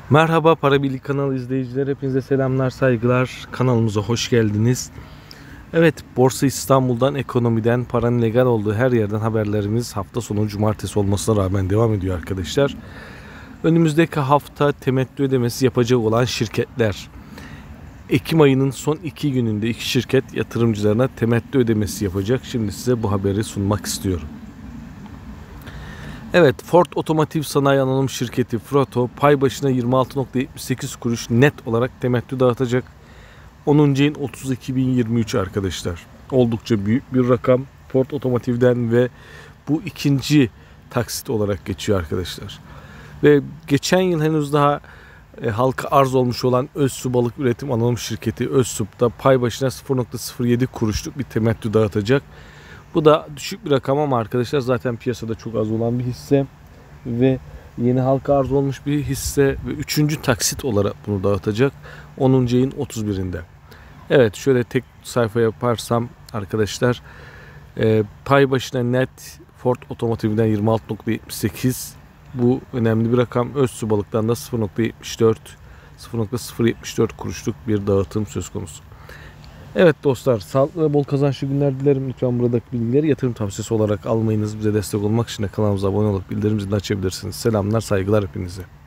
Merhaba Para Birliği kanalı izleyiciler, hepinize selamlar, saygılar. Kanalımıza hoş geldiniz. Evet, Borsa İstanbul'dan, ekonomiden, paranın legal olduğu her yerden haberlerimiz hafta sonu cumartesi olmasına rağmen devam ediyor arkadaşlar. Önümüzdeki hafta temettü ödemesi yapacak olan şirketler. Ekim ayının son 2 gününde 2 şirket yatırımcılarına temettü ödemesi yapacak. Şimdi size bu haberi sunmak istiyorum. Evet, Ford Otomotiv Sanayi Anonim Şirketi Froto pay başına 26,78 kuruş net olarak temettü dağıtacak. 10. ayın 30 2023 arkadaşlar. Oldukça büyük bir rakam Ford Otomotiv'den ve bu ikinci taksit olarak geçiyor arkadaşlar. Ve geçen yıl henüz daha halka arz olmuş olan Özsu Balık Üretim Anonim Şirketi Özsup'ta pay başına 0,07 kuruşluk bir temettü dağıtacak. Bu da düşük bir rakam ama arkadaşlar zaten piyasada çok az olan bir hisse ve yeni halka arz olmuş bir hisse ve 3. taksit olarak bunu dağıtacak 10. ayın 31'inde. Evet, şöyle tek sayfa yaparsam arkadaşlar pay başına net Ford Otomotiv'den 26,78, bu önemli bir rakam. Özsu Balık'tan da 0,74 kuruşluk bir dağıtım söz konusu. Evet dostlar, sağlıklı ve bol kazançlı günler dilerim. Lütfen buradaki bilgileri yatırım tavsiyesi olarak almayınız. Bize destek olmak için de kanalımıza abone olup bildirim zilini açabilirsiniz. Selamlar, saygılar hepinize.